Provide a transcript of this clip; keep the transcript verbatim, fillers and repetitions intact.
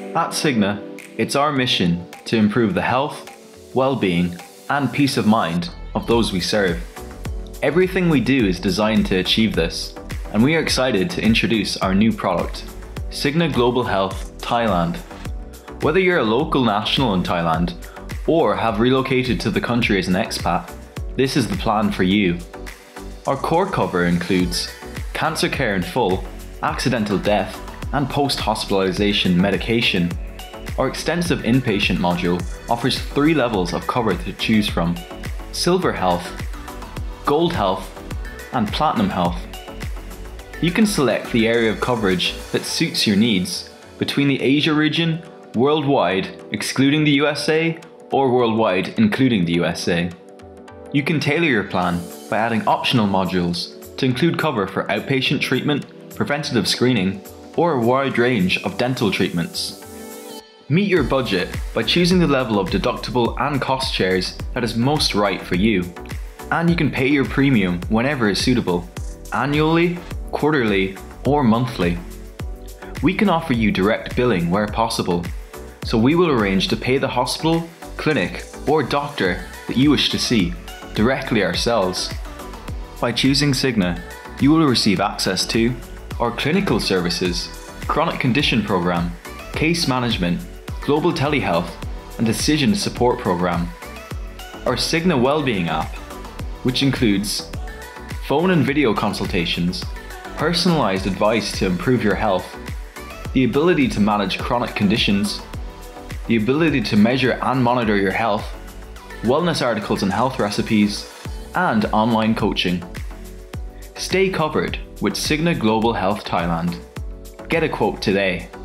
At Cigna, it's our mission to improve the health, well-being, and peace of mind of those we serve. Everything we do is designed to achieve this, and we are excited to introduce our new product, Cigna Global Health Thailand. Whether you're a local national in Thailand or have relocated to the country as an expat, this is the plan for you. Our core cover includes cancer care in full, accidental death, and post-hospitalization medication. Our extensive inpatient module offers three levels of cover to choose from: Silver Health, Gold Health, and Platinum Health. You can select the area of coverage that suits your needs between the Asia region, worldwide excluding the U S A, or worldwide including the U S A. You can tailor your plan by adding optional modules to include cover for outpatient treatment, preventative screening, or a wide range of dental treatments. Meet your budget by choosing the level of deductible and cost shares that is most right for you. And you can pay your premium whenever is suitable, annually, quarterly, or monthly. We can offer you direct billing where possible, so we will arrange to pay the hospital, clinic, or doctor that you wish to see directly ourselves. By choosing Cigna, you will receive access to our clinical services, chronic condition program, case management, global telehealth, and decision support program. Our Cigna Wellbeing app, which includes phone and video consultations, personalized advice to improve your health, the ability to manage chronic conditions, the ability to measure and monitor your health, wellness articles and health recipes, and online coaching. Stay covered with Cigna Global Health Thailand. Get a quote today.